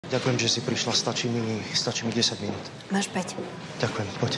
Ďakujem, že si prišla. Stačí mi 10 minút. Máš 5. Ďakujem, poď.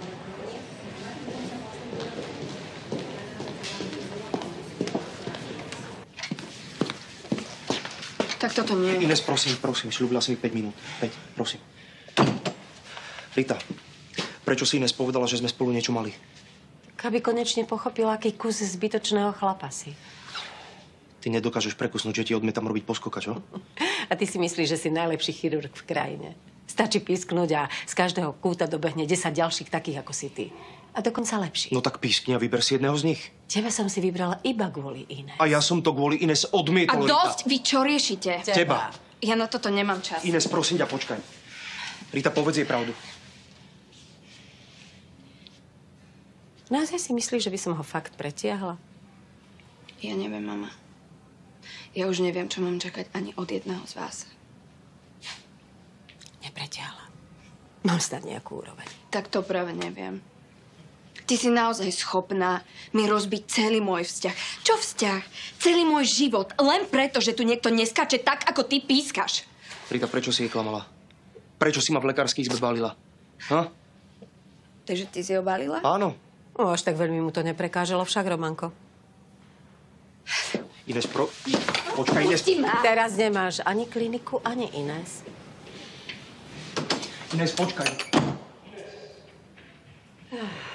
Tak toto nie. Ines, prosím, sľúbila si mi 5 minút. 5, prosím. Rita, prečo si Ines povedala, že sme spolu niečo mali? Aby konečne pochopila, aký kus zbytočného chlapa si. Ty nedokážeš prekusnúť, že ti odmietam robiť poskoka, čo? A ty si myslíš, že si najlepší chirurg v krajine. Stačí písknuť a z každého kúta dobehne 10 ďalších takých, ako si ty. A dokonca lepší. No tak pískni a vyber si jedného z nich. Teba som si vybrala iba kvôli Ines. A ja som to kvôli Ines odmietol, A dosť, vy čo riešite? Teba. Ja na toto nemám čas. Ines, prosím ťa, počkaj. Rita, povedz jej pravdu. Naozaj si myslíš, že by som ho fakt pretiahla? Ja neviem, mama. Ja už neviem, čo mám čakať ani od jedného z vás. Nepretiahla. Mám snad nejakú úroveň. Tak to práve neviem. Ty si naozaj schopná mi rozbiť celý môj vzťah. Čo vzťah? Celý môj život. Len preto, že tu niekto neskače tak, ako ty pískaš. Rita, prečo si jej klamala? Prečo si ma v lekárskej izbe balila? Ha? Takže ty si ho balila? Áno. O, až tak veľmi mu to neprekážalo však, Romanko. Ines, počkaj, Ines. Pusti ma. Teraz nemáš ani kliniku, ani Ines. Ines, počkaj.